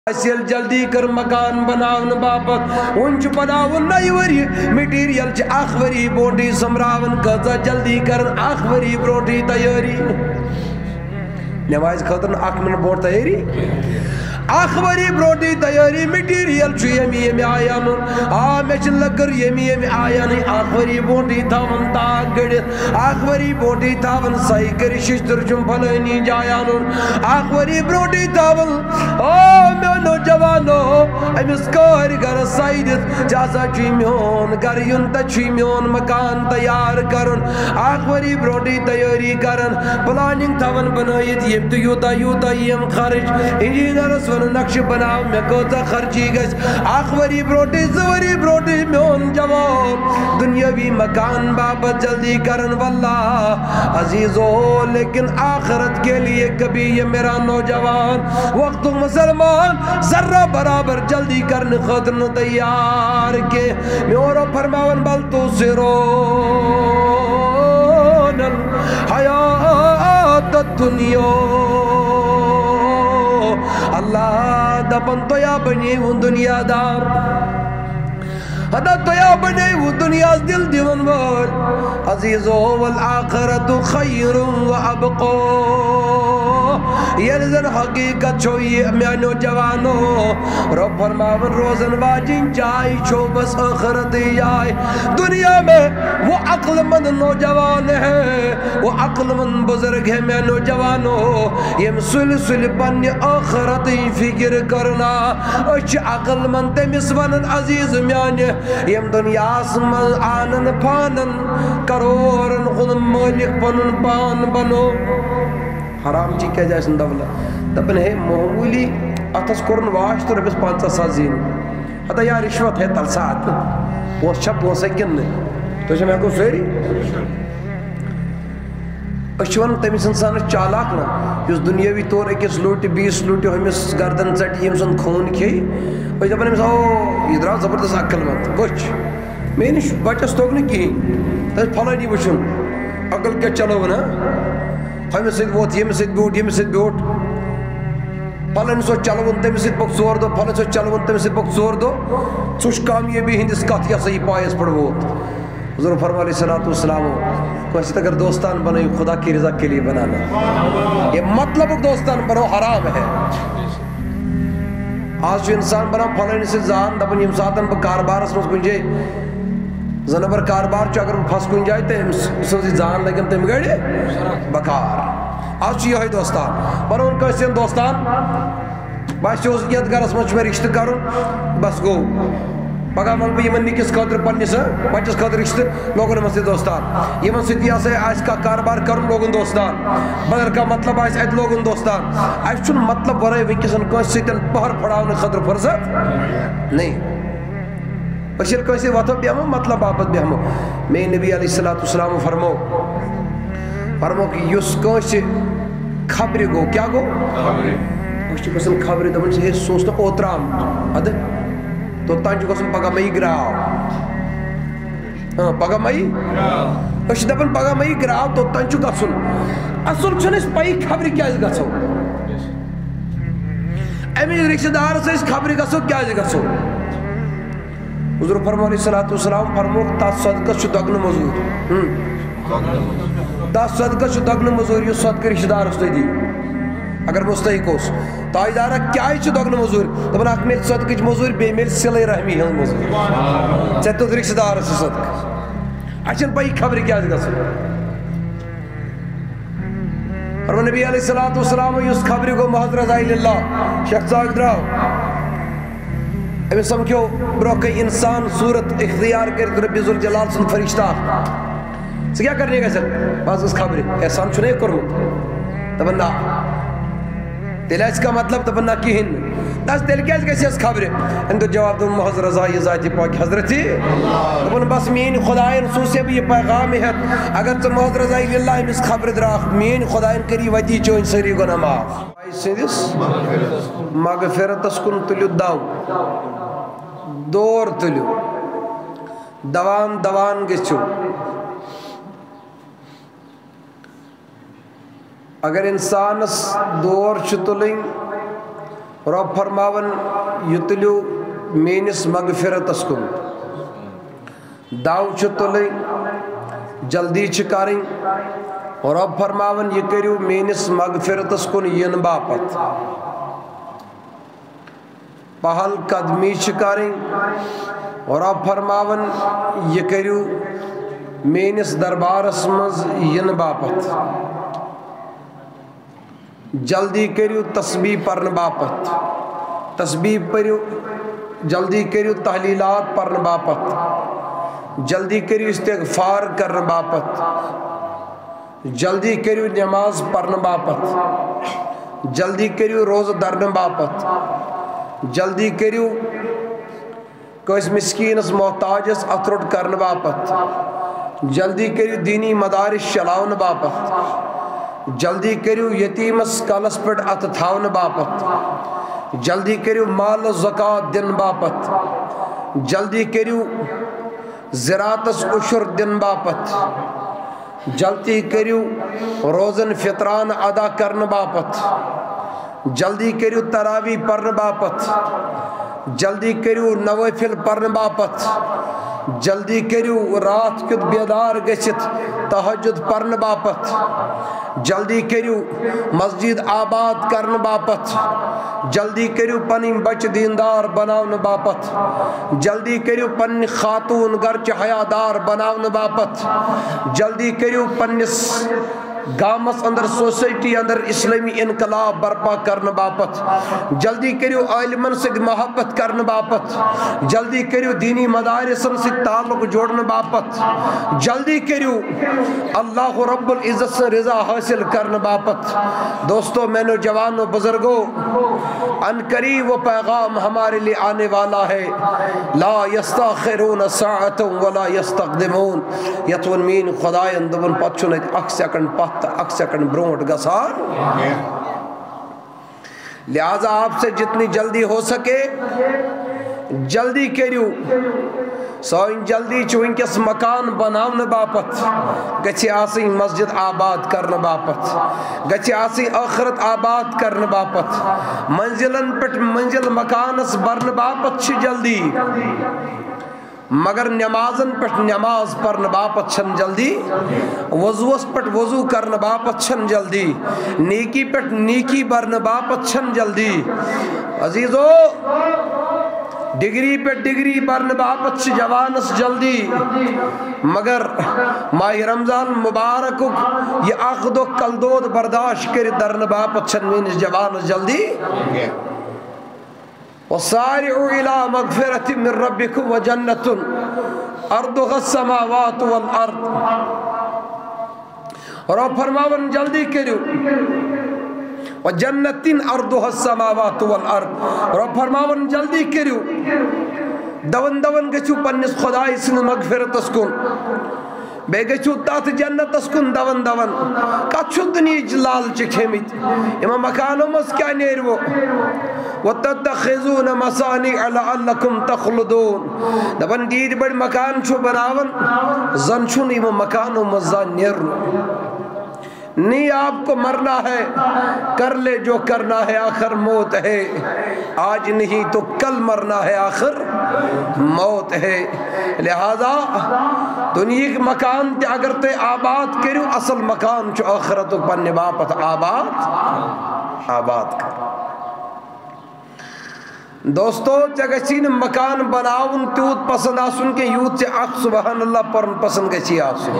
اصل جلدی کر مکان بناون باپت ونچ بناون نئی وری میٹیریل چھ اخ وری بونڈی سمراون کزا جلدی کرن اخ وری برونٹی تیاری نماز خاطر اخ من بونٹ تیاری اخ وری برونٹی تیاری میٹیریل چھ یمی یمی آیان میں چھ لکر یمی یمی آیان اخ وری بونٹی تھاون تاک گڑت اخ وری بونٹی تھاون سائی کر ششتر چم پھلینی جایان اخ وری برونٹی تھاون میں نوجوانو امس کار گر سائدت جاسا چی میون گر یون تا چی میون مکان تیار کرن آخوری بروٹی تیاری کرن پلاننگ تھون بنائیت یم تو یوتا یوتا یم خرچ انجینر سون نقش بناو میں کوتا خرچی گس آخوری بروٹی زوری بروٹی میون جوان دنیاوی مکان بابت جلدی کرن واللہ عزیزو لیکن آخرت کے لیے کبھی یہ میرا نوجوان وقت مسلمان ذرہ برابر جلدی کرنے خاطر تیار کے میں اور فرماون بل تو سرون الحیات الدنیا اللہ دپن تو یا بنی ہوں دنیا دار ہدا تو یا بنے وہ دنیا دل دیون وال عزیزو والآخرت خیر و ابقو یلزن حقیقت چھوئی میانو جوانو رب فرماون روزن واجن جائی چھو بس آخرت جائی دنیا میں وہ عقل مند نوجوان ہے وہ عقل مند بزرگ ہے میانو جوانو یم سلسل پنی آخرت فکر کرنا اچھ عقل مند تیمس ونن عزیز میانی یم دنیا اسمال آنن پانن کرورن خود مالک پنن پان بنو حرام چی کیا جائے سن دولت دبن ہے معمولی اتس کرن واش تو ربس 500 زین حتی یا رشوت ہے تلسات وہ شب وہ سکن تو جب میں کو سویری اشوان تمیس انسان چالاک نا جس دنیاوی طور اکس لوٹی 20 لوٹی ہمس گردن چٹی یم سن خون کھی اور جب ہمس او یہ درا زبردست عقل مند کچھ میں نش بچس توک نہیں کی تس پھلانی وچھن عقل کیا چلو نا ہمس سید ووت یم سید بیوٹ یم سید بیوٹ پھلن سو چلون تم سید پک زور دو پھلن سو چلون تم سید پک زور دو سوش کامیابی ہندس کات یا صحیح پایس پڑ ووت حضور فرما علیہ السلام کو ایسے اگر دوستان بنائی خدا کی رضا کے لیے بنانا یہ مطلب دوستان بنو حرام ہے آج جو انسان بنا پھلن سے زان دبن یم ساتن پا کاربار اس میں کنجے زنبر کاربار چو اگر پھس کن جائے تو سوزی زان لگن تم گڑے بکار آج چی ہوئی دوستان پر ان کا اس دوستان باش چوز کیت گر اس مجھ میں رشتہ کرن بس گو پگا من بھی یمن نکس خاطر پنس بچس خاطر رشتہ لوگوں نے مسجد دوستان یمن ستی آسے آج کا کاربار کرن لوگن دوستان بدر کا مطلب آج ایت لوگن دوستان آج چون مطلب ورائے ونکسن کوئی سیتن پہر پڑھاؤنے خاطر فرصت نہیں بشیر کوئی سے واتو بیامو مطلب آبت بیامو میں نبی علیہ السلام فرمو کہ یس کوئی سے خبری گو کیا گو اس چی قسم خبری دبن سے سوچتا اوترام ادھے تو تانچو قسم پگا مئی گراو پگا مئی اس دبن پگا مئی گراو تو تانچو قسم اصل چھن اس پائی خبری کیا اس گسو امی رکشہ دار سے اس خبری گسو کیا اس گسو حضور فرمو علیہ السلام فرمو تا صدقہ چھو دگن مزور تا صدقہ چھو دگن مزور یہ صدقہ رشتہ دار اس دی اگر مستحق ہوس تاجدارہ کیا ہی چھو دگن مزور تو بنا میل صدقہ چھ مزور بے میل صلح رحمی ہل مزور چاہتے تو رشتہ دار سے صدقہ اچھن پائی خبری کیا جگہ سو فرمو نبی علیہ السلام اس خبری کو محض رضائی للہ شخص آگ دراؤ امی سمکھو برو کئی انسان صورت اختیار کرتے ربی ذوالجلال سن فرشتہ سے کیا کرنے گا سر بعض اس خبری احسان چھنے کرو تبنا تیلہ اس کا مطلب تبنا کی ہن دس دل کیا اس اس خبری اندر جواب دون محض رضائی ذاتی پاک حضرتی تبن بس مین خدایان سوسے بھی یہ پیغام ہے اگر تو محض رضائی للہ اس خبر دراخ مین خدایان کری ویدی چوئن سری گناہ معاف سیدس مغفرت اسکن تلیو داو دور تلیو دوان گچو اگر انسانس دور چھ تلیں رب فرماون یتلیو مینس مغفرتس کن داو چھ تلیں جلدی چھ کریں رب فرماون یہ کریو مینس مغفرتس کن ین باپت پہل قدمی چھ کریں رب فرماون یہ کریو مینس دربارس مز ین باپت جلدی کریو تسبیح پرن باپت تسبیح پریو جلدی کریو تحلیلات پرن باپت جلدی کریو استغفار کرن باپت جلدی کریو نماز پرن باپت جلدی کریو روز درن باپت جلدی کریو کوئی مسکینس محتاجس اترٹ کرن باپت جلدی کریو دینی مدارس چلاون باپت جلدی کریو یتیمس کالس پٹ ات تھاون باپت جلدی کریو مال و زکاة دن باپت جلدی کریو زراعتس عشر دن باپت جلدی کریو روزن فطران ادا کرن باپت جلدی کریو تراوی پرن باپت جلدی کریو نوافل پرن باپت جلدی کریو رات کت بیدار گچت تہجد پرن باپت جلدی کریو مسجد آباد کرن باپت جلدی کریو پنی بچ دیندار بناون باپت جلدی کریو پنی خاتون گرچ حیادار بناون باپت جلدی کریو پنیس گامس اندر سوسائٹی اندر اسلامی انقلاب برپا کرن باپت جلدی کریو عالمن سے محبت کرن باپت جلدی کریو دینی مدارسن سے تعلق جوڑن باپت جلدی کریو اللہ رب العزت سے رضا حاصل کرن باپت دوستو میں نے جوانوں بزرگوں ان قریب وہ پیغام ہمارے لیے آنے والا ہے لا یستاخرون ساعتا ولا یستقدمون یتون مین خدایان دبن پتشن اک سیکنڈ پت اک سیکنڈ برونٹ گسار لہذا آپ سے جتنی جلدی ہو سکے جلدی کریو سوئن جلدی چوئن کس مکان بناون باپت گچی آسی مسجد آباد کرن باپت گچی آسی آخرت آباد کرن باپت منزلن پٹ منزل مکانس برن باپت چھ جلدی مگر نمازن پٹ نماز پرن باپت چھن جلدی وضوس پٹ وضو کرن باپت چھن جلدی نیکی پٹ نیکی برن باپت چھن جلدی عزیزو ڈگری پہ ڈگری برن باپت چھ جوانس جلدی مگر ماہ رمضان مبارک یہ اخد و کلدود برداشت کر درن باپت چھن مینس جوانس جلدی وَسَارِعُوا إِلَىٰ مَغْفِرَةٍ مِّن رَبِّكُمْ وَجَنَّةٌ أَرْضُهَا السَّمَاوَاتُ وَالْأَرْضُ اور آپ فرماون جلدی کریو وَجَنَّةٍ أَرْضُهَا السَّمَاوَاتُ وَالْأَرْضُ اور آپ فرماون جلدی کریو دون دون گچو پنس خدای سن مغفرت اسکن بے گچو تات جنت اسکن دون دون کچھو دنی جلال چکھیمیت اما مکانو مس کیا نیرو وَتَتَّخِذُونَ مَصَانِعَ لَعَلَّكُمْ تَخْلُدُونَ دبن دید بڑ مکان چھو بناون زن چھو اما مکانو مزان نیرو نہیں آپ کو مرنا ہے کر لے جو کرنا ہے آخر موت ہے آج نہیں تو کل مرنا ہے آخر موت ہے لہذا دنیا کے مکان تے اگر تے آباد کریو اصل مکان چو آخرتو پنی باپت آباد کر دوستو چگچین مکان بناون تیوت پسند آسن کے یوت سے آخ سبحان اللہ پرن پسند گچی آسن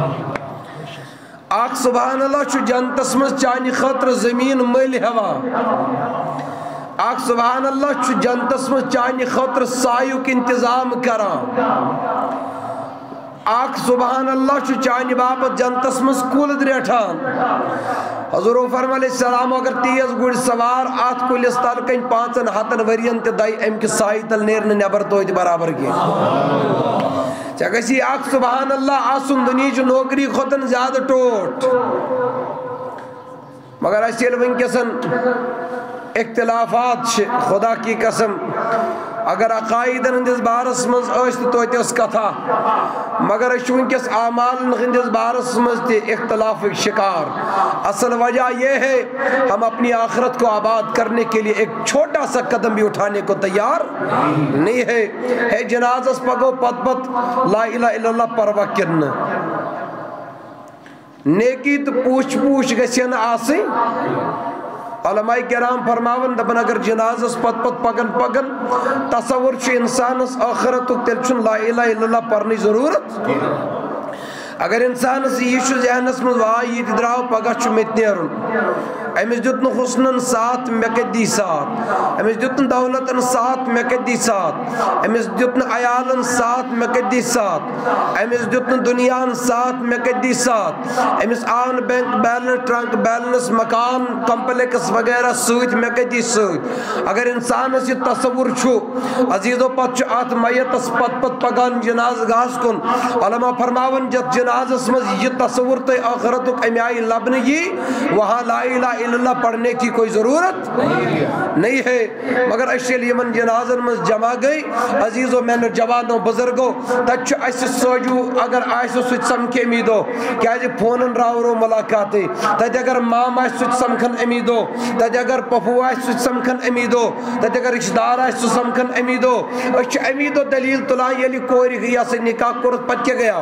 آخ سبحان اللہ چھو جنتس مز چانی خطر زمین مل ہوا آخ سبحان اللہ چھو جنتس مز چانی خطر سایو کی انتظام کران آخ سبحان اللہ چھو چانی باپت جنتس مز کول دریٹھان حضور فرم علیہ السلام اگر تیز گوڑ سوار آت کلیس تالکن پانچن ہاتن ورین تے دائی ایم کی سائی تل نیرن نبر توید برابر کی چاکسی آخ سبحان اللہ آسن دنی جو نوکری خودن زیادہ ٹوٹ مگر ایسی علوین کسن اختلافات خدا کی قسم اگر عقائدن ہندس بارس مز توتہ کتھا مگر ونکس اعمال ہندس بارس مز تہ اختلاف شکار. اصل وجہ یہ ہے ہم اپنی آخرت کو آباد کرنے کے لیے ایک چھوٹا سا قدم بھی اٹھانے کو تیار نہیں ہے جنازس پگو پت پت لا الہ الا اللہ پروا کن نیکی تو پوچھ پوچھ گھن آسیں. علماء کرام فرماون دپن اگر جنازس پت پت پکن پکن تصور انسانس آخرت تیل چھن لا الہ الا اللہ پرنی ضرورت. اگر انسانس یہ ذہنس من وا یہ دراو پگہ مت نیرن امس دیت نہ حسنن ساتھ مے کت دی ساتھ امس دیت نہ دولتن ساتھ مے کت دی ساتھ امس دیت نہ عیالن ساتھ مے کت دی ساتھ امس دیت نہ دنیان ساتھ مے کت دی ساتھ امس آن بینک بیلنس ٹرنک بیلنس مکان کمپلیکس وغیرہ سوت مے کت دی سوت. اگر انسانس یہ تصور چھو عزیزو پت ات میتس پت پت پگان جناز گاس کن علماء فرماون جت جنازس مز یہ تصور تے آخرتک امی آئی لبنگی وہاں لا الہ الا اللہ پڑھنے کی کوئی ضرورت نہیں ہے. مگر اشیل یمن جنازن مز جمع گئی عزیزو میں نے جوانوں بزرگو تچ اس سوجو اگر آئیسو سوچ سمکے امیدو کیا جی فونن راورو ملاقاتے تج اگر مام آئیس سوچ سمکھن امیدو تج اگر پفو آئیس سوچ سمکھن امیدو تج اگر رشدار آئیس سوچ سمکھن امیدو اچھ امیدو دلیل تلائیں یلی کوئی گیا سے نکاح کرت پچ کے گیا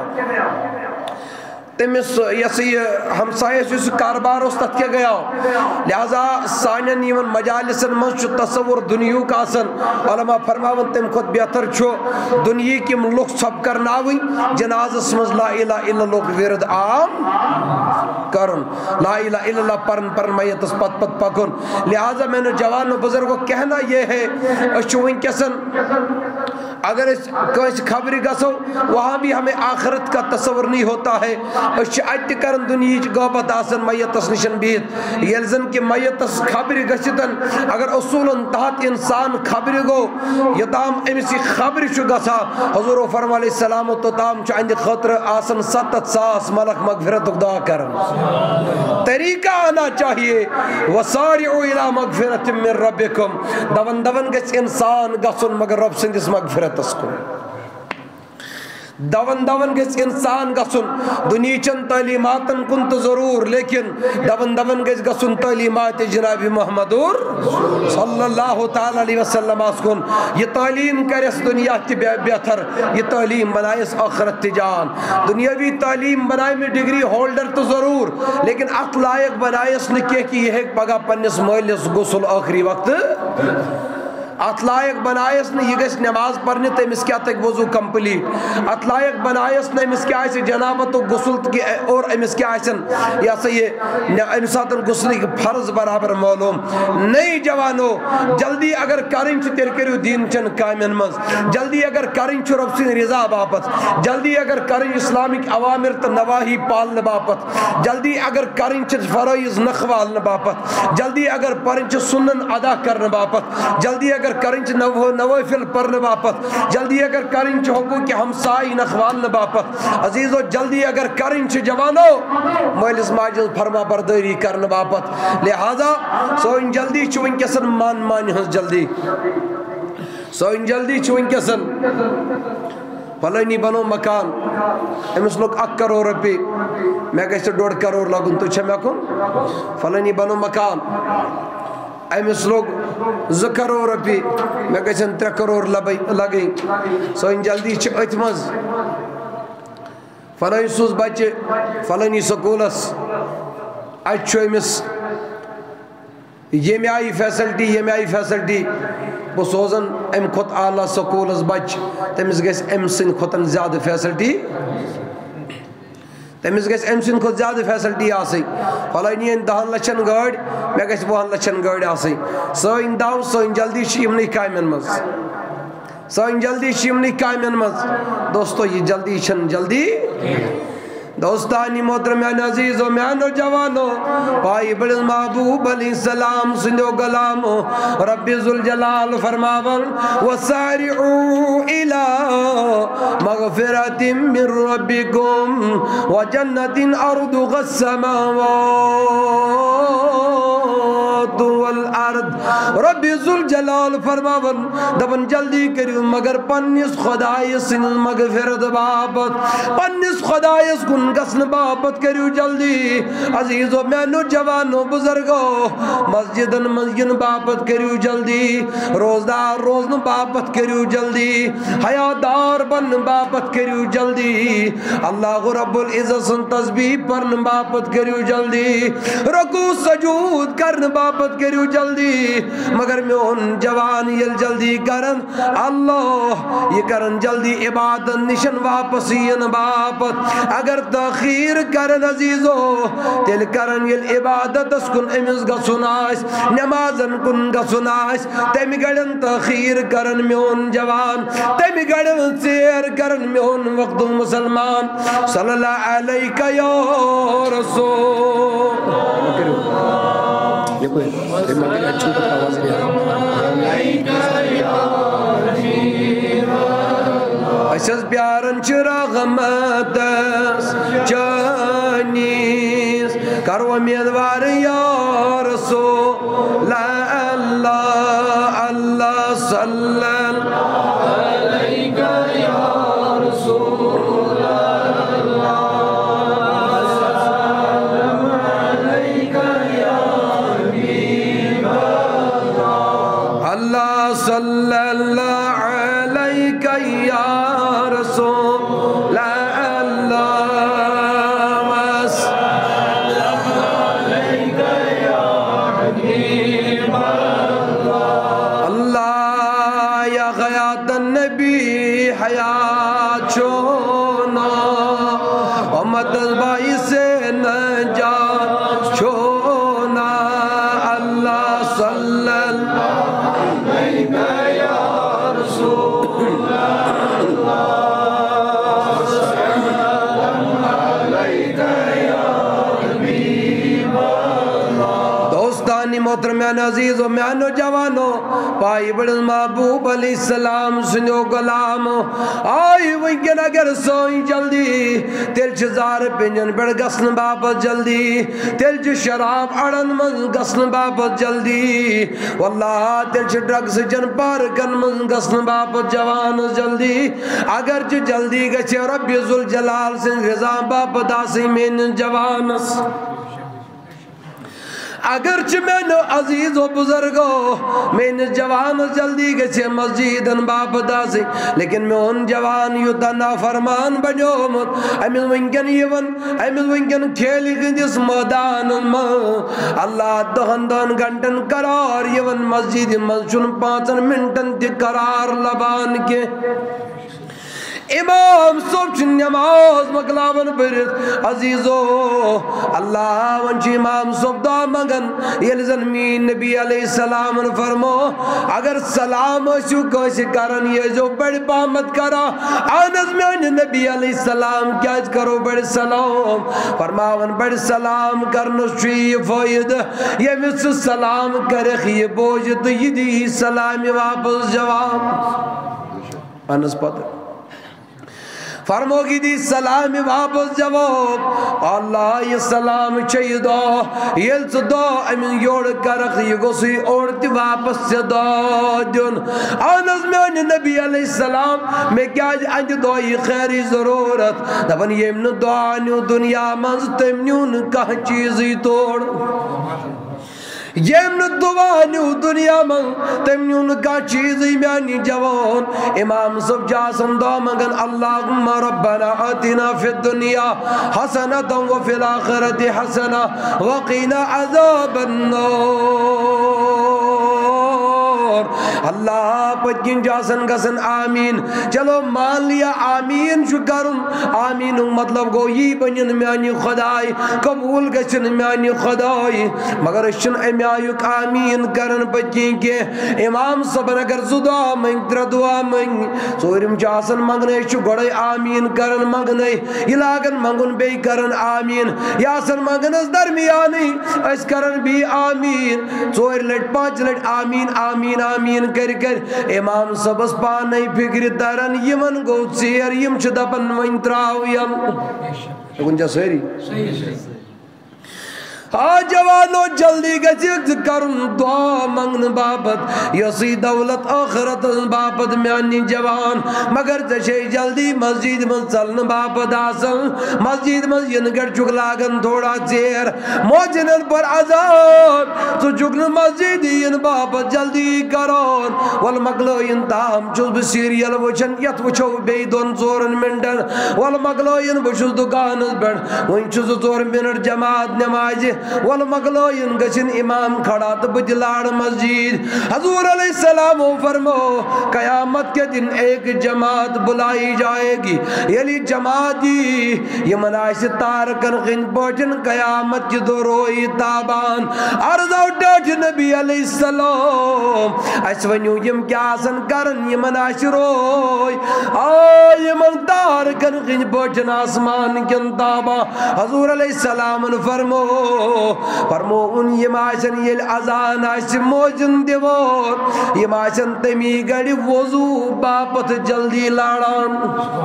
تمس یہ ہمسائے اس کاربار اس تک کے گیا. لہذا سانین یمن مجالسن مز تصور دنیو کا آسن علماء فرماون تم خود بہتر چھو دنیا کی لوگ سب کرناوی جنازس مز لا الہ الا اللہ ورد عام کرن لا الہ الا اللہ پرن میتس پت پت پکن. لہذا میں نے جوان و بزرگ کو کہنا یہ ہے ونکسن اگر اس خبری گسو وہاں بھی ہمیں آخرت کا تصور نہیں ہوتا ہے. ات کرن دنیا غوبت آسن میتس نشن بہت یلزن کہ میتس خبری گشتن اگر اصولن تحت انسان خبری گو یتام امسی خبری چھ گسا حضور فرما علیہ السلام تو تام اند خطر آسن 7 ساس ملک مغفرت دعا کرن. طریقہ آنا چاہیے وسارعوا الی مغفرت من ربکم دون دون گس انسان گسن مگر رب سندس مغفرت کو دون دون گس انسان گسن دنیا چن تعلیماتن کن تو ضرور لیکن دون دون گس گسن تعلیمات جناب محمد صلی اللہ تعالی علیہ وسلم آسکن. یہ تعلیم کرس دنیا کی بہتر یہ تعلیم بنائیس آخرت تجان. دنیاوی تعلیم بنائی میں ڈگری ہولڈر تو ضرور لیکن ات لائق بنائیس نکے کی یہ پگہ پنس مالس غسل آخری وقت ات لائق بنائیس نا یہ گھس نماز پڑھنے تمس کیا تک وضو کمپلیٹ ات لائق بنائیس نا امس کیا آئیسی جنابت و غسل اور امس کیا آئیسن یا سے یہ امساتن غسل کی فرض برابر معلوم نہیں. جوانو جلدی اگر کریں چھ تیر کریو دین چن کامن مز جلدی اگر کریں چھ رب سن رضا باپت جلدی اگر کریں اسلامک عوامر تا نواہی پالن باپت جلدی اگر کریں چھ فرائض نخوالن باپت جلدی اگر پریں چھ سنن ادا کرن باپت جلدی اگر کرنچ نوافل پرن باپت جلدی اگر کرنچ حقوق ہمسائی نخوان باپت عزیزو جلدی اگر کرنچ جوانو مالس ماجل فرما برداری کرن باپت. لہذا سوئن جلدی چوئن کسن مان ہنس جلدی سوئن جلدی چوئن کسن فلانی بنو مکان امس لوگ 1 کروڑ روپی میں کہتے 1.5 کروڑ لگن تو چھے میں کن فلانی بنو مکان امس لوگ 2 کروڑ روپی میں کہتے 3 کروڑ لگیں سوئن جلدی چھ اتمز فلانی سوز بچے فلانی سکولس اچھو امس یہ میں آئی فیسلٹی وہ سوزن ام خود اعلیٰ سکولس بچ تمس گیس ام سن خودن زیادہ فیسلٹی تمس گیس ام سن خود زیادہ فیسلٹی آسی فلانی 10 لچھن گاڑ میں گیس 20 لچھن گاڑ آسی سوئن داو سوئن جلدی شیمنی کامن مز سوئن جلدی شیمنی کامن مز. دوستو یہ جلدی چھن جلدی دوستانی محترمیان عزیز و میانو جوانو پائی بڑھ محبوب علیہ السلام سندو گلامو رب ذوالجلال فرماون وسارعوا الى مغفرت من ربکم وجنت ارضها السماوات والارض رب ذوالجلال فرماون دبن جلدی کریو مگر پنیس خدای سن مغفرت باپت پنیس خدای کن گسن باپت کریو جلدی عزیزو مینو جوانو بزرگو مسجدن مسجن باپت کریو جلدی روزدار روزن باپت کریو جلدی حیادار بن باپت کریو جلدی اللہ رب العزت سن تسبیح پرن باپت کریو جلدی رکوع سجود کرن باپت کریو جلدی مگر میون جوان یل جلدی کرن اللہ یہ کرن جلدی عبادت نشن واپس ین باپت اگر تاخیر کرن عزیزو تیل کرن یل عبادت اس کن امز گسن آس نمازن کن گسن آس تیمی گڑن تاخیر کرن میون جوان تیمی گڑن سیر کرن میون وقت مسلمان صلی اللہ علیکہ یا رسول یہ کوئی مگر اچھو تک آواز نہیں اسیز پیارن چراغ مدس چانیز کرو امیدوار یا رسول اللہ اللہ صلی اللہ علیکہ یا رسول اللہ سلام علیکہ یا حبیب اللہ اللہ صلی اللہ علیکہ یا رسول اللہ وسلم علیکہ یا حبیب اللہ اللہ یا غیات النبی حیات چھونا امت بائی سے نجات چھونا اللہ صلی اللہ علیکہ یا رسول اللہ محترمیان عزیز و میانو جوانو پائی بڑن محبوب علیہ السلام سنو غلام آئی وینکن اگر سوئی جلدی تیل چھ زار پنجن بڑ گسن باپت جلدی تیل چھ شراب اڑن من گسن باپت جلدی واللہ تیل چھ ڈرگس جن پارکن من گسن باپت جوان جلدی اگر چھ جلدی گچے رب ذوالجلال سن رضا باپت آسی من جوانس اگرچہ میں نو عزیز و بزرگو میں نے جوان جلدی گچے مسجدن باپدا سے لیکن میں ان جوان یوتا نافرمان بنیو مت امیل ونکن یون امیل ونکن کھیلی گندس مدان اللہ دہندان گھنٹن قرار یون مسجد مسجن 5 منٹن تی قرار لبان کے امام صبح نماز مقلابن برد عزیزو اللہ ونچ امام صبح دا مگن یلزن مین نبی علیہ السلام فرمو اگر سلام اسو کوئی کرن یہ جو بڑی پامت کرا آنز میں نبی علیہ السلام کیا کرو بڑی سلام فرماون بڑی سلام کرنس چوئی فائد یہ مس سلام کرخ یہ بوجھ تو یہ دی سلامی واپس جواب آنز پتر فرمو کی دی سلامی واپس جواب اللہ یہ سلام چاہی دو یہ دو امین یوڑ کرخ یہ گوسی اوڑتی واپس سے دو دن آنز میں نبی علیہ السلام میں کیا انج دوئی خیری ضرورت دفن یہ من دعانیو دنیا منز تمنیون کہ چیزی توڑ یہ من دوانیو دنیا من تمنیون کا چیزی میانی جوان امام صف جاسم دو مگن اللہم ربنا آتنا فی الدنیا حسنتا وفی الاخرت حسنا وقینا عذاب النار اللہ پتکین جاسن گسن آمین چلو مان لیا آمین شکرن آمین مطلب گو یہ بنین میانی خدای قبول گسن میانی خدای مگر اشن امیایک آمین کرن پتکین کے امام صبر اگر زدہ منگ تر دعا منگ سورم جاسن مگنے شو گوڑے آمین کرن مگنے یلاگن مگن بے کرن آمین یاسن مگن اس درمیانی اس کرن بھی آمین سور لٹ 5 لٹ آمین آمین آمین کر کر امام سبس پانے فکر ترن یمن گو سیر یم چھ دپن وین تراو یم گنجا سیری جوانو جلدی گژھِ کرن دعا منگن باپت یسی دولت آخرت باپت میانی جوان مگر ژے جلدی مسجد من ژلن باپت آسن مسجد من ین گڑ چُک لاگن تھوڑا ژیر موجنن پر عذاب ژٕ چھُکھ نہٕ مسجد ین باپت جلدی کران ول مکلٲیِن تام چھُس بہٕ سیریل وٕچھان یتھ وٕچھو بیٚیہِ 2-4 منٹن ول مکلٲیِن بہٕ چھُس دُکانس پٮ۪ٹھ وۄنۍ چھُ 2-4 منٹ جماعت نمازِ ول مکلٲیِن گژھن امام کھڑا تہٕ بہٕ تہِ لارٕ مسجد حضور علیہ السلام فرمو قیامت کے دن ایک جماعت بلائی جائے گی یعنی جماعت یمن آسہِ تارکن ہٕنٛدۍ پٲٹھۍ قیامت کہِ دۄہ رویہِ تابان عرض آو ٹاٹھہِ نبی علیہ السلام اَسہِ ؤنِو یِم کیٛاہ آسن کرن یمن آسہِ روے یمن تارکن ہٕنٛدۍ پٲٹھۍ آسمان کٮ۪ن تابان حضور علیہ السلام فرمو ان یم آسن یل اذان آسہِ موجن دِوان یم آسن تمی گڑِ وضو باپت جلدی لاران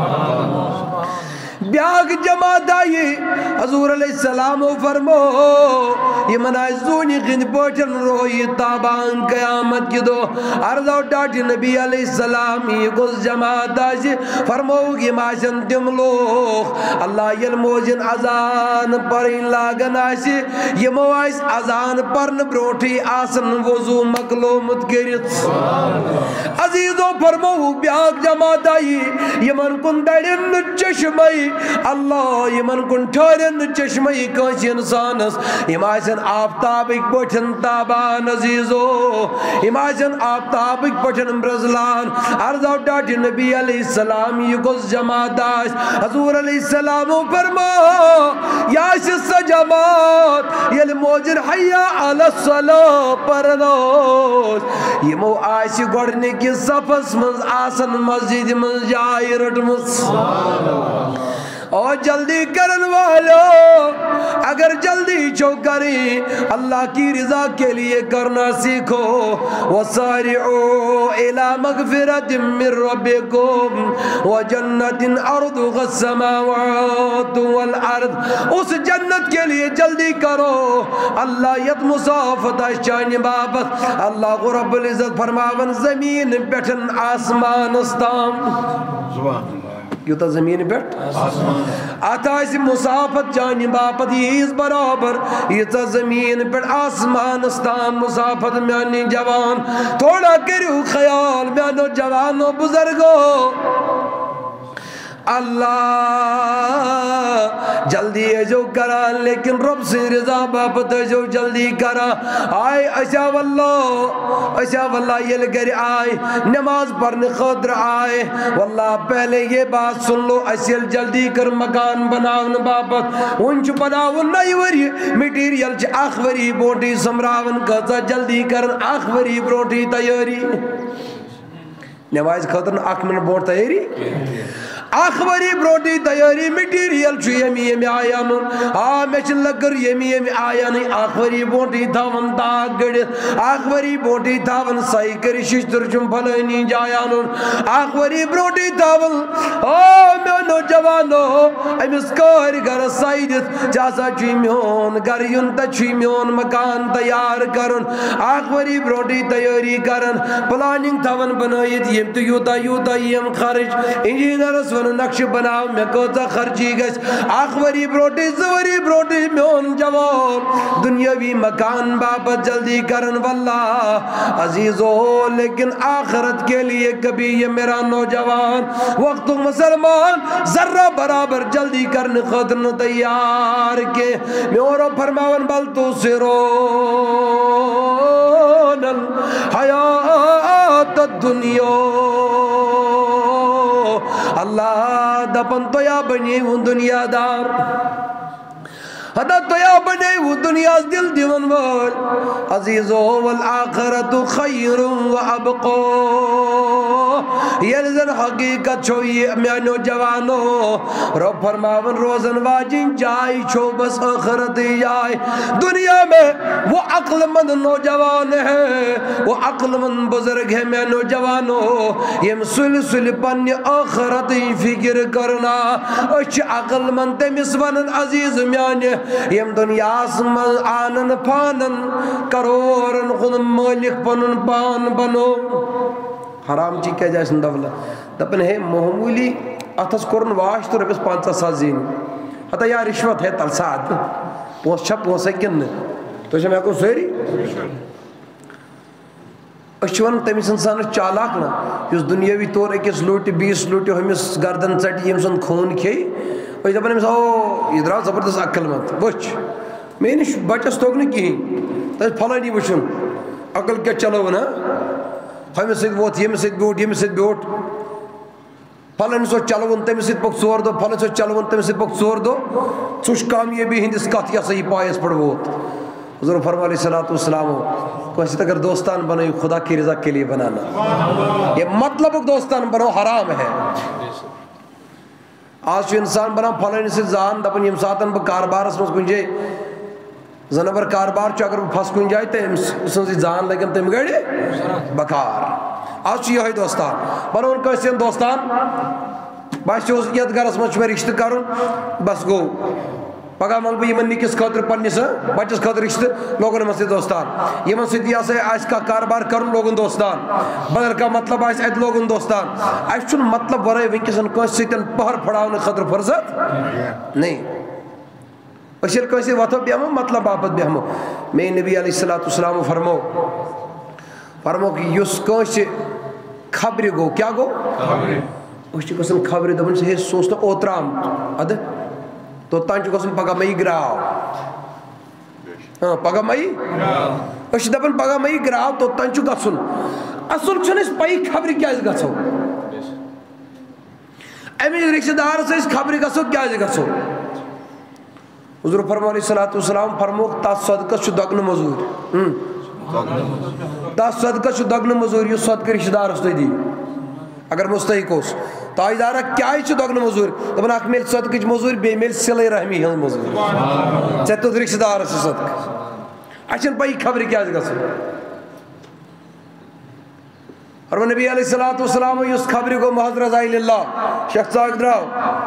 بیاکھ جماعت آئی حضور علیہ السلام فرمو یمن آسہِ زوٗنہِ ہٕنٛدۍ پٲٹھۍ رویہِ تابان قیامت کہِ دۄہ عرض آو ٹاٹھہِ نبی علیہ السلام یہِ کُس جماعت آسہِ فرمووُکھ یِم آسن تِم لوٗکھ اللہ ییٚلہِ موجن اذان پرٕنۍ لاگان آسہِ یِمو آسہِ اذان پرنہٕ برونٹھٕے آسن وضو مکلومُت کٔرِتھ عزیزو فرمووُکھ بیاکھ جماعت آیہِ یِمن کُن دَرٮ۪ن نہٕ چشمے اللہ یمن کن ٹھہرن نہٕ چشمے کٲنٛسہِ اِنسانس یِم آسن آفتابٕکۍ پٲٹھۍ تابان عزیزو یِم آسن آفتابٕکۍ پٲٹھۍ برٛزلان عرض آو ٹاٹھہِ نبی علیہ السلام یہِ کُس جماعت آسہِ حضور علیہ السلام فرمو یہِ آسہِ سۄ جماعت ییٚلہِ موجن حیا علی الصلاۃ پران اوس یِمو آسہِ گۄڈنِکِس صفس منٛز آسن مسجد منٛز جاے رٔٹمٕژ اور جلدی کرن والو اگر جلدی چھو کریں اللہ کی رضا کے لیے کرنا سیکھو وَسَارِعُوا إِلَى مَغْفِرَةٍ مِّن رَبِّكُمْ وَجَنَّةٍ عَرْضُهَا السَّمَاوَاتُ وَالْأَرْضُ اس جنت کے لیے جلدی کرو اللہ یت مسافت چانہ باپت اللہ رب العزت فرماون زمین پٮ۪ٹھن آسمانس تام سبحان اللہ یوتا زمین پٮ۪ٹھ ات آسہِ مسافت چانہِ باپت ییٖژ برابر ییٖژاہ زمین پٮ۪ٹھ آسمانس تام مسافت میانہِ جوان تھوڑا کٔرِو خیال میانو جوانو بزرگو اللہ جلدی ایجو کران لیکن رب سے رضا باپت ایجو جلدی کران آئے اشا واللہ یہ لگر آئے نماز پڑھنے خاطر آئے واللہ پہلے یہ بات سن لو اسیل جلدی کر مکان بناون باپت انچ بناون نئی وری میٹیریل چھ آخوری بوٹی سمراون کتا جلدی کرن آخوری بروٹی تیاری نماز خاطر اخ منٹ برونٹھ تیاری آخوری بروٹی تیاری میٹیریل چھو یمی آیان میں لکر یمی آیان آخوری بوٹی تھاون داغ گڑت آخوری بوٹی تھاون سائی کری ششتر چم پھلینی جایان آخوری بروٹی تھاون میں نوجوانو امس کار گر سائی دت جاسا چوی میون گر یون تا چوی میون مکان تیار کرن آخوری بروٹی تیاری کرن پلاننگ تھاون بنائیت یم تو یوتا یم خرچ انجینئرس نقش بناو میں کوتا خرچی گس آخوری بروٹی زوری بروٹی میون جوان دنیاوی مکان باپت جلدی کرن واللہ عزیزو لیکن آخرت کے لیے کبھی یہ میرا نوجوان وقت مسلمان ذرہ برابر جلدی کرن خطرن تیار کے میں اور فرماون بل تو سرون الحیات الدنیا اللہ دپن تو یا بنی ہوں دنیا دار حدا تو یا بنی ہوں دنیا دل دیون وال عزیزو والآخرت خیر و ابقو یلزن حقیقت چھو یہ میانو جوانو رب فرماون روزن واجن جائی چھو بس آخرت جائے دنیا میں وہ عقل مند نوجوان ہے وہ عقل مند بزرگ ہے میانو جوانو یم سلسل پنی آخرت فکر کرنا اچھ عقل مند تمس ونن عزیز میانے یم دنیا من آنن پانن کرورن خون مالک پنن پان بنو حرام چی کیا جائے دولت دپن ہے محمولی اتھس کرن واش تو رپس 500 زین حتی یا رشوت ہے تلساد پوس چھا پوسے کن تو چھا میں کو سوری اشوان تمیس انسان چالاک نا اس دنیاوی طور اکس لوٹی 20 لوٹی ہمس گردن چٹی یم سن خون کھئی وہی دپن ہمس او یہ درا زبردست عقل مت وچ میں نش بچس توک نہ کہیں تو پھلانی وچن عقل کیا چلو نا ہمیں سید ووت یم سید بیوٹ یم سید بیوٹ پھلن سو چلون تمس سید پک ژور دو پھلن سو چلون تمس سید پک ژور دو ژوش کامیابی ہندس کت یا صحیح پایس پڑ ووت حضور فرما علیہ الصلوۃ والسلام کوئی اگر دوستان بنائی خدا کی رضا کے لیے بنانا یہ مطلب دوستان بنو حرام ہے آج انسان بنا پھلن سے زان دپن یم ساتن بہ کاربارس مز کن جائے زنبر کاربار چھ اگر پھس کن جائے تم سن زان لگن تم گڑ بکار آج یہ دوستان بنون کسین دوستان بس یت گرس مجھ میں رشتہ کرن بس گو پگہ منگ بہ یمن نکس خاطر پنس بچس خاطر رشتہ لوگن من سۭتۍ دوستان یمن سۭتۍ یہ سا آسہِ کانٛہہ کاربار کرن لوگن دوستان بدل کانٛہہ مطلب آسہِ اتہِ لوگن دوستان اسہِ چھُنہٕ مطلب ورٲے ونکیٚس کٲنٛسہِ سۭتۍ پہر پھڑاونہٕ خٲطرٕ فرصت نہیں أسۍ ییٚلہِ کٲنٛسہِ وۄتھو بیٚہمو مطلب باپتھ بیٚہمو میٛٲنۍ نبی علیہ الصلوۃ والسلام فرمو کہ یُس کٲنٛسہِ خبرِ گوٚو کیٛاہ گوٚو أسۍ چھِ گژھان خبرِ دپان ہے سُہ اوس نہٕ اوترٕ آمُت ادٕ توٚتام چھُ گژھُن پگاہ مےٚ گراو پگاہ مےٚ أسۍ چھِ دپان پگاہ مےٚ گراو توٚتام چھُ گژھُن اصل چھُنہٕ اَسہِ پَیی خبرِ کیٛازِ گژھو أمِس رشتہٕ دارس أسۍ خبرِ گژھو کیٛازِ گژھو حضور فرمو علیہ الصلوۃ والسلام فرموکھ تتھ صدقس چھُ دۄگنہٕ مٔزوٗرۍ تتھ صدقس چھُ دۄگنہٕ مٔزوٗرۍ یُس صدقہٕ رشتہٕ دارس تُہۍ دِیِو اگر مستحق اوس تاجدارہ کیٛازِ چھُ دۄگنہٕ مٔزوٗرۍ دپان اکھ میلہِ صدقٕچ مٔزوٗرۍ بیٚیہِ میلہِ صلے رحمی ہٕنٛز مٔزوٗرۍ ژےٚ توٚت رشتہٕ دارس چھُ صدقہٕ اَسہِ چھَنہٕ پَیی خبرِ کیٛازِ گژھو فرمو نبی علیہ الصلوۃ والسلام یُس خبرِ گوٚو محض رضا للہ شیخ ژاک درٛاو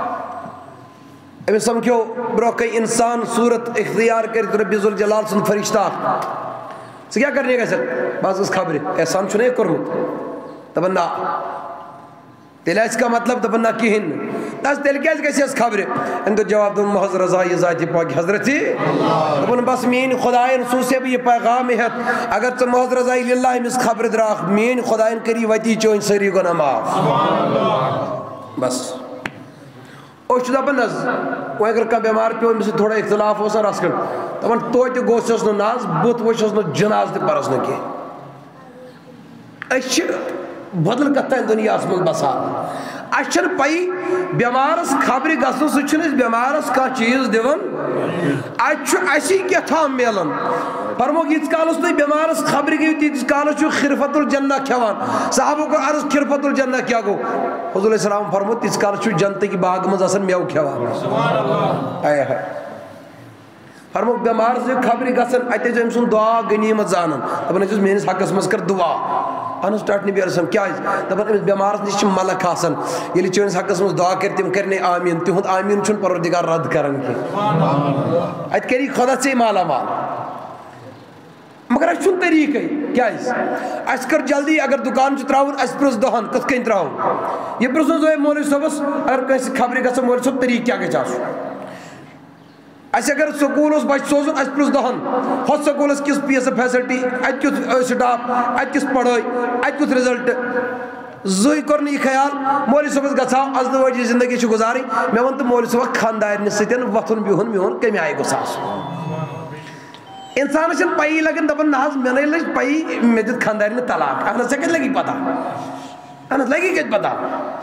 أمس سمکھو برونٛہہ کٔنۍ اِنسان صوٗرت اختیار کٔرِتھ رۄبِ ذوالجلال سُنٛد فرشتہٕ اکھ ژٕ کیٛاہ کرنہِ گژھکھ بہٕ حظ گژھٕ خبرِ احسان چھُنا یہِ کوٚرمُت دپان نہ تیٚلہِ آسہِ کانٛہہ مطلب دپان نہ کِہیٖنۍ نہٕ دَپس تیٚلہِ کیٛازِ گژھِ اَسہِ خبرِ أمۍ دیُت جواب دوٚپُن محض رضا یہِ ذاتِ پاک حضرتِ دوٚپُن بس میٛٲنۍ خۄدایَن سوٗزے بہٕ یہِ پیغام ہٮ۪تھ اگر ژٕ محض رضا للہ أمِس خبرِ درٛاکھ میٛٲنۍ خۄدایَن کٔری وتی چٲنۍ سٲری گۄناہ معاف بس أسۍ چھِ دپان حظ وۄنۍ اگر کانٛہہ بٮ۪مار پیوٚو أمِس سۭتۍ تھوڑا اختلاف اوس نہ رَژھ کھنٛڈ دپان توتہِ گوٚژھُس نہٕ نہ حظ بُتھ وٕچھُس نہٕ جِناز تہِ پرس نہٕ کینٛہہ أسۍ چھِ بدل کتھ دُنیاہس منٛز بسان اَسہِ چھَنہٕ پَیی بٮ۪مارس خبرِ گژھنہٕ سۭتۍ چھِنہٕ أسۍ بٮ۪مارس کانٛہہ چیٖز دِوان اَتہِ چھُ اَسی کیٛاہ تام مِلان فرموکھ ییٖتِس کالس تُہۍ بٮ۪مارس خبرِ گٔیِو تیٖتِس کالس چھُ خِرفت الجنہ کھٮ۪وان صحابو کوٚر عرض خِرفت الجنہ کیٛاہ گوٚو حضور علیہ السلام فرمو تیٖتِس کالس چھُ جنتٕکۍ باغہٕ منٛز آسان مٮ۪وٕ کھٮ۪وان آے ہاے فرموکھ بٮ۪مارس ییٚلہِ خبرِ گژھان اَتہِ ٲسۍ أمۍ سُنٛد دعا غنیٖمت زانان دپان ٲسِس میٲنِس حقس منٛز کر دعا اہن حظ ٹاٹھ نبی علیہ السلام کیٛازِ دپان أمِس بٮ۪مارس نِش چھِ ملک آسان ییٚلہِ چٲنِس حقس منٛز دعا کرِ تِم کرنٕے آمیٖن تِہُنٛد آمیٖن چھُنہٕ پروردِگار رد کران کینٛہہ اَتہِ کری خۄدا ژے مالا مال مگر اَسہِ چھُنہٕ طریٖقے کیٛازِ اَسہِ کٔر جلدی اگر دُکان چھُ ترٛاوُن اَسہِ پرٛژھ دۄہن کِتھ کٔنۍ ترٛاوُن یہِ پرٛژھُن زٲہِد مولوی صٲبس اگر کٲنٛسہِ خبرِ گژھان مولوی صٲب طریٖقہٕ کیٛاہ گژھِ آسُن اَسہِ اگر سکوٗل اوس بچہٕ سوزُن اَسہِ پرٛژھ دۄہن ہۄتھ سکوٗلس کِژھ فیسلٹی اَتہِ کیُتھ سٹاف اَتہِ کِژھ پڑٲے اَتہِ کیُتھ رِزلٹ زٕہٕنۍ کوٚر نہٕ یہِ خیال مولوی صٲبس گژھاو اَزنہٕ وٲجی زندگی چھِ گُزارٕنۍ مےٚ ووٚن تہٕ مولوی صٲبا خانٛدارنہِ سۭتۍ وۄتھُن بِہُن میون کمہِ آیہِ گوٚژھ آسُن اِنسانس چھنہٕ پَیی لگان دپان نہ حظ مےٚ نَے لٔج پَیی مےٚ دیُت خانٛدارنہِ طلاق اہن حظ ژےٚ کتہِ لگی پتہ اہن حظ لگی کتہِ پتہ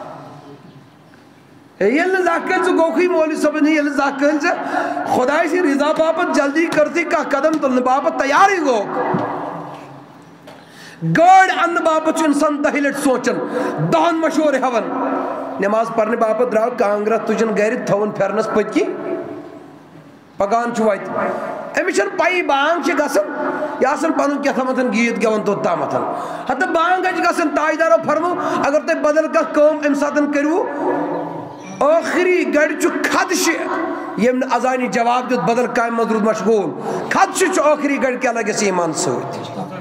ییٚلہِ نہٕ زانٛہہ کٲلۍ ژٕ گوٚکھٕے مولوی صٲبس نِش ییٚلہِ زانٛہہ کٲلۍ ژٕ خۄداے سٕنٛدِ رضا باپتھ جلدی کٔرتھٕے کانٛہہ قدم تُلنہٕ باپتھ تیارٕے گوٚکھ گاڑ ان باپت انسان 10 لٹ سوچن 10 مشور ہون نماز پڑھنے باپت درو کانگرہ تجن گھر تھون پھرنس پتکی پکان چھوائت امشن پائی بانگ چھ گسن یا سن پانون کیا تھامتن گیت گون تو تامتن حتی بانگ اچھ گسن تائیدارو فرمو اگر تے بدل کا قوم امساتن کرو آخری گڑ چو خدش یم ازانی جواب دیت بدل قائم مضرود مشغول خدش چو آخری گڑ کیا لگے سی ایمان سویت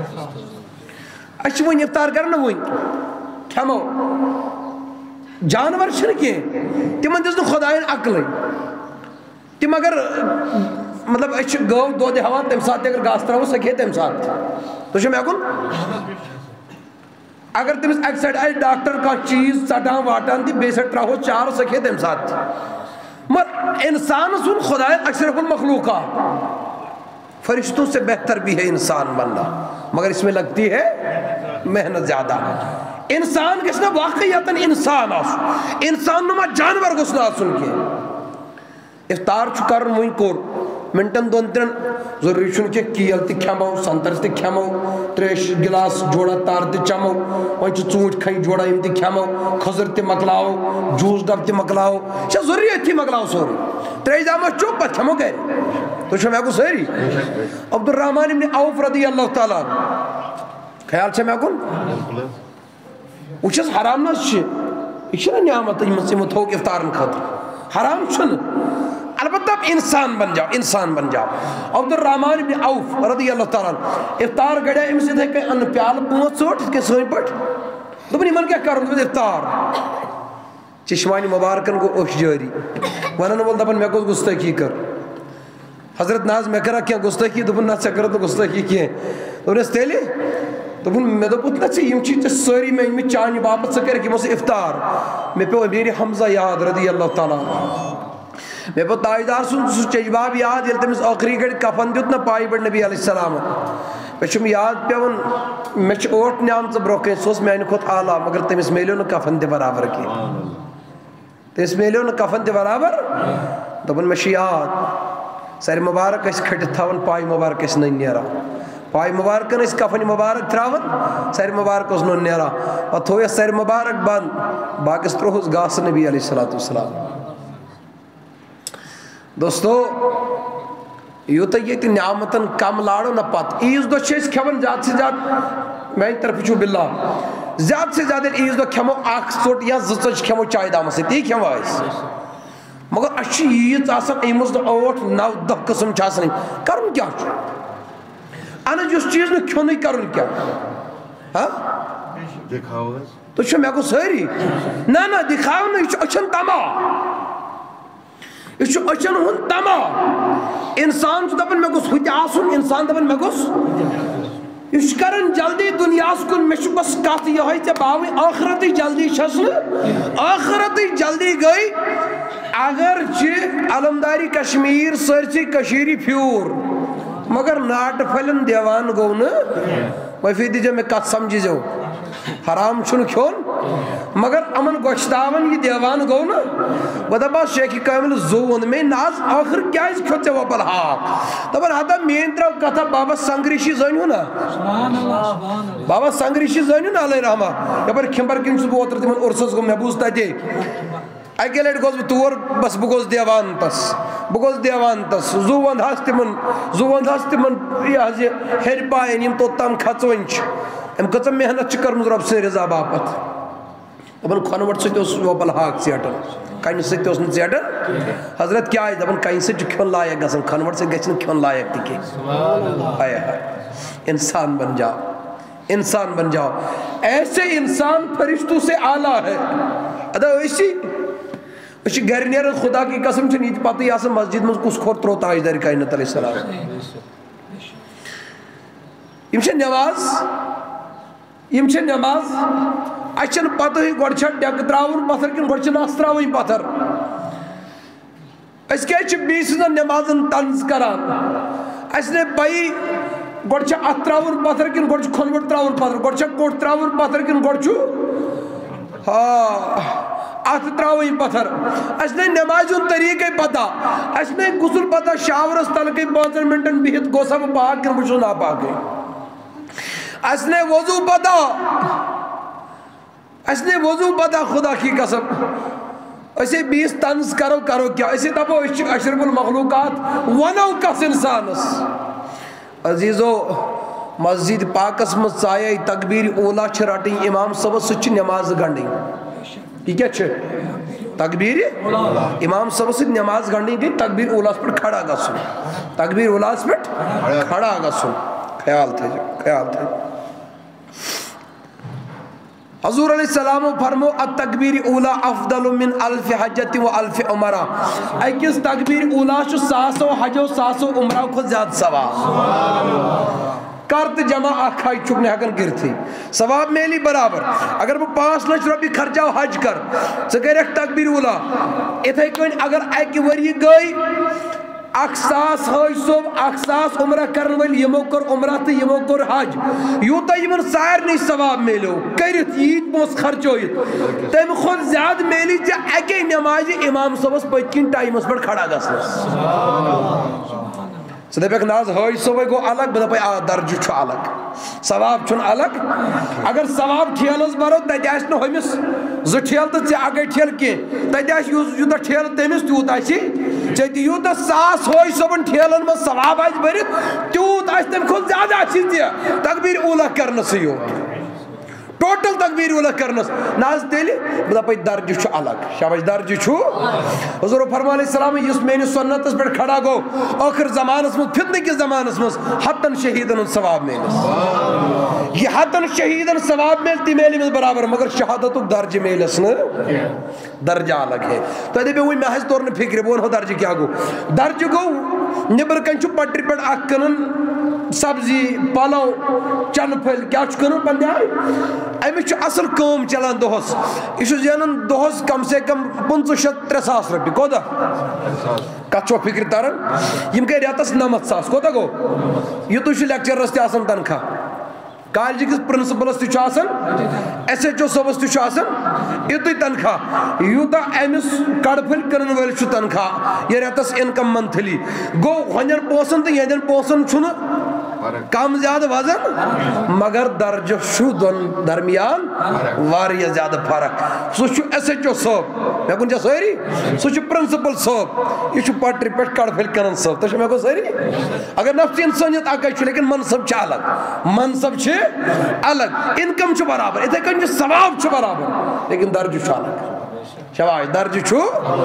اچھ وین افطار کرنا وین کھمو جانور چھن کی تمن دس خدایان عقل تم اگر مطلب اچھ گو دو دے ہوا تم ساتھ اگر گاس تراو سکے تم ساتھ تو چھو میں کن اگر تم ایک سائڈ آئی ڈاکٹر کا چیز سٹان واٹان دی بے سٹ تراو چار سکے تم ساتھ مگر انسان سن خدایان اکثر کن مخلوقہ فرشتوں سے بہتر بھی ہے انسان بننا مگر اس میں لگتی ہے محنت زیادہ انسان کسنا واقعیتاً انسان آسو انسان نما جانور گسنا آسن کے افطار چکر موین کور منٹن دون ترن ضروری چھن کہ کیل تی کھمو سنتر تی کھمو تریش گلاس جوڑا تار تی چمو وانچ چونٹ کھائی جوڑا ام تی کھمو خضر تی مکلاو جوس ڈب تی مکلاو شاہ ضروری ہے تی مکلاو سوری تریش داما چوپ پت کھمو گئے تو شاہ میں کو سہری عبد الرحمن ابن عوف رضی اللہ تعالیٰ خیال چھے میں کن وچھس حرام نہ چھے اچھنا نعمت مسیمت ہوک افطارن خطر حرام چھن البتہ انسان بن جاؤ انسان بن جاؤ عبد الرحمن ابن عوف رضی اللہ تعالیٰ افطار گڑیا امسی دے کہ ان پیال پونت سوٹ اس کے سوئی پٹ دبنی من کیا کروں دبنی افطار چشمانی مبارکن کو اوش جاری ونن بول دبن میں کو گستاخی کر حضرت ناز میں کرا کیا گستاخی دبن نہ چکر تو گستاخی کی ہے دبن استیلی دبن میں دب اتنا چاہیے یم چیز سوری میں چانی باپت سکر کہ مجھے افطار میں پہ میری حمزہ یاد رضی اللہ تعالیٰ میں پہ تاجدار سن چجباب یاد یلتمس آخری گھڑ کفن دیت نا پائی بڑھ نبی علیہ السلام میں چھم یاد پیون میں چھ اوٹ نیام سے بروکے سوس میں خود آلہ مگر تمس میلیو نا کفن دے برابر کی تمس میلیو نا کفن دے برابر دبن میں چھ یاد سر مبارک اس کھٹ تھاون پائی مبارک اس نہیں نیرا پائی مبارکن اس کفن مبارک تراون سر مبارک اس نون نیرا اور تھویا سر مبارک بند باقس تروہز گاس نبی علیہ السلام دوستو یو تو یہ تی نعمتن کم لاڑو نہ پت عیز دو چیز کھون زیاد سے زیاد میں طرف چھو باللہ زیاد سے زیادہ عیز دو کھمو آکھ سوٹ یا زچ کھمو چائے دام سے تی کھمو آئیس مگر اچھی عید آسان ایمز دو اوٹ نو دہ قسم چھاس نہیں کرن کیا چھو انا جس چیز میں کیوں نہیں کرن کیا دکھاؤ تو چھو میں کو سہری نا دکھاؤ نہیں چھو اچھن تما یہ چھو اچھن ہون تما انسان چھو دبن میں گوس ہوتی آسن انسان دبن میں گوس یہ کرن جلدی دنیا سکن میں چھو بس کہتی یہ ہوئی تے باوی آخرتی جلدی شسن آخرتی جلدی گئی اگر چھ علمداری کشمیر سرچی کشیری پھیور مگر ناٹ پھلن دیوان گو نا وفیدی جو میں کت سمجھی جو حرام چھن کھون مگر امن گوشتاون یہ دیوان گو نا ودبا شیخ کامل زون میں ناز آخر کیا اس کھوچے وہ بلحاق دبا ہاتا مین طرف کہتا بابا سنگریشی زنیو نا بابا سنگریشی زنیو نا علیہ رحمہ یا پر کھمبر کن سبو اتر تیمن ارسس کو محبوز تا دے اکی لیٹ گوز بطور بس بگوز دیوان تس زوان ہاست من یہ حضی ہر پائن یم تو تم کھچونچ ام کچم محنت چکر مز رب سے رضا باپت دبن کھنوٹ سے اس وہ بلحاق سیٹن کہیں سے اس نے سیٹن حضرت کیا ہے دبن کہیں سے کھن لائق گسن کھنوٹ سے گچن کھن لائق تھی آیا ہے انسان بن جاؤ ایسے انسان فرشتوں سے اعلیٰ ہے ادا ویسی گھر نیرن خدا کی قسم سے نیت پاتی آسان مسجد میں کس کھور ترو تاجدار کائنات علیہ السلام یم چھ نماز اچھن پتہ ہی گوڑ چھا ڈیک تراؤن پتھر کن گوڑ چھا ناس تراؤن پتھر اس کے چھ بیسن نمازن تنز کران اس نے بائی گوڑ چھا ات تراؤن پتھر کن گوڑ چھا کھنوٹ تراؤن پتھر گوڑ چھا کوٹ تراؤن پتھر کن گوڑ چھو ات تراؤن پتھر اس نے نمازن طریقے پتا اس نے غسل پتا شاورس تلقی 5 منٹن بہت گوسا پاک کن بچو نا پاک اس نے وضو پتا خدا کی قسم اسے 20 طنز کرو کیا اسے دپو اشرف المخلوقات ونو کس انسانس عزیزو مسجد پاکس مز ژایے تکبیر اولا چھ رٹیں امام صاحب سچ نماز گنڈیں یہ کیا چھ تکبیر امام صاحب سے نماز گنڈیں گئی تکبیر اولا پر کھڑا گسن تکبیر اولا پر کھڑا گسن خیال تھے حضور علیہ السلام فرمو التکبیر اولا افضل من 1000 حجت و 1000 عمرہ اکس تکبیر اولا چھ 100 حج و 100 عمرہ کو زیادہ ثواب کرت جمع اکھائی چکنے ہکن گرتی ثواب میلی برابر اگر وہ 5 لچھ روپی خرچاو حج کر سکر ایک تکبیر اولا اتھائی کوئی اگر ایک وری گئی 1000 حج صوب 1000 عمرہ کرن ویل یمو کر عمرہ تو یمو کر حج یوتا یمن سائر نہیں ثواب میلو کرت یید پونس خرچویت تم خود زیادہ میلی چا ایکی نمازی امام صبح پچکین ٹائمس پر کھڑا گسنس سدے پیک ناز حج صبح گو الگ بدا پای درج چھو الگ ثواب چھن الگ اگر ثواب ٹھیلس برو تیجاش نو ہمس زو ٹھیل تو چی آگے ٹھیل کی تیجاش یوتا ٹھیل تیمس تیوتا چی چیتی یوتا 100 حج صبح ٹھیلن میں ثواب آج برید تیوت آج تم خود زیادہ چیز دیا تکبیر اولا کرنسی ہو ٹوٹل تکبیر اولا کرنس ناز تیلی بدا پای درج چھو الگ شاباش درج چھو حضور فرما علیہ السلام یس میں نے سنت اس پر کھڑا گو آخر زمانس مز فتنے کے زمانس مز حتن شہیدن ثواب میلس یہ حتن شہیدن ثواب میلتی میلی مز برابر مگر شہادت درج میلس نا درجہ الگ ہے تو ادھے وہی محض طور نے فکر بون ہو درج کیا گو درج گو نبر کنچو پٹری پر آکنن سبزی پلو چن پھل کیا چکنن پندے آئی امی چھو اصل کام چلان دوہس یہ زینن دوہس کم سے کم 500-300 روپی کو دا کچھو فکر تارن یم گئی ریاتس 900 کو دا گو یہ تو لیکچر رستے آسن تنخواہ کالج کس پرنسپلس تیچو آسن ایس ایچ او صوبس تیچو آسن یہ تو تنخواہ یوتا ایمس کڑپھل کرن ویل چھو تنخواہ یہ ریاتس انکم منتھلی گو ہنجن پوسن تو یہ پوسن چھو کم زیادہ وزن مگر درجہ شو دون درمیان واریہ زیادہ فرق سو چھو ایس ایچ او صوب میں کن جا سوئری سو چھو پرنسپل صوب یہ چھو پٹری پیٹ کڑ پھل کرن صوب تو چھو میں کن سوئری اگر نفسی انسانیت آگئی چھو لیکن منصب چھو الگ منصب چھو الگ انکم چھو برابر اتھے کن جو ثواب چھو برابر لیکن درجہ چھو الگ شوائی درجہ چھو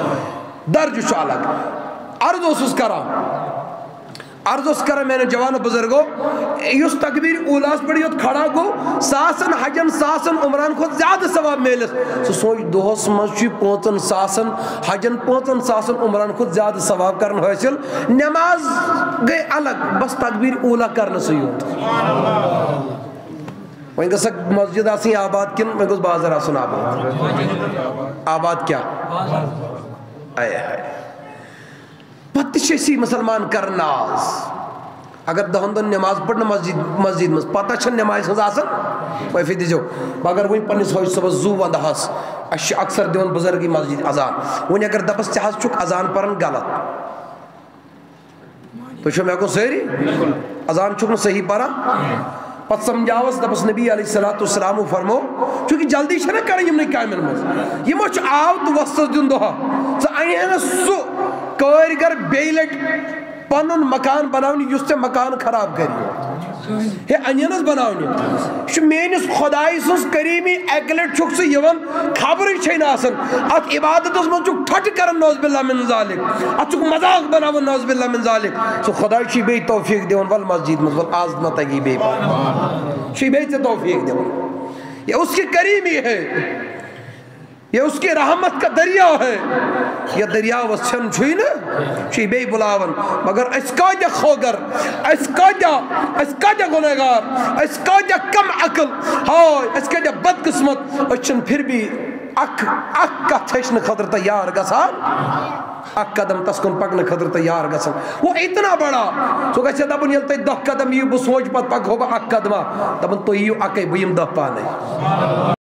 الگ عرض اس کرا عرض اس کرا میں نے جوان بزرگو یس تکبیر اولاس پڑی یوت کھڑا گو 100 حجن 100 عمران خود زیادہ ثواب میلس سو سوچ دوہس مجھوی 500 حجن 500 عمران خود زیادہ ثواب کرن حاصل نماز گئی الگ بس تکبیر اولا کرن سے یوت وہیں گسک مسجد آسی آباد کن میں گس بازار آسن آباد کیا آئے پتشیسی مسلمان کرناز اگر دہندن نماز پڑھنا مسجد مز پتہ چھن نماز ہز آسن کوئی فیدی جو مگر وہیں پنیس ہوئی صبح زو وندہاس اکثر دیون بزرگی مسجد ازان وہیں اگر دبس چاہز چک ازان پرن غلط تو چھو میں کو سہری ازان چکن صحیح پرا پت سمجھاوز دبس نبی علیہ السلام فرمو چونکہ جلدی چھنے کریں یم نہیں کائمن مز یہ موچ آو تو وسط دن دوہا تو آئی ہے نا سو کارگر بیلٹ پنن مکان بناونی یس سے مکان خراب کری ہے انینس بناونی شو مینس خدای سنس کریمی ایکلٹ چھک سے یون خبری چھین آسن ات عبادت اس من چھک ٹھٹ کرن نوز باللہ من ذالک ات چھک مذاق بناون نوز باللہ من ذالک سو خدای چی بے توفیق دیون والمسجد مز والآزمت اگی بے چی بے توفیق دیون یہ اس کی کریمی ہے یہ اس کی رحمت کا دریا ہے یہ دریا وسچن چھوئی نا چھوئی بے بلاون مگر اس کا جا خوگر اس کا جا گنہگار اس کا جا کم عقل ہائی اس کا جا بد قسمت اچھن پھر بھی اک کا تھشن خطر تیار گسان اک قدم تسکن پکن خطر تیار گسان وہ اتنا بڑا سو کہتے دبن یلتے 10 قدم یہ بسوچ پت پک ہوگا اک قدمہ دبن تو یہ اکی بیم 10 پانے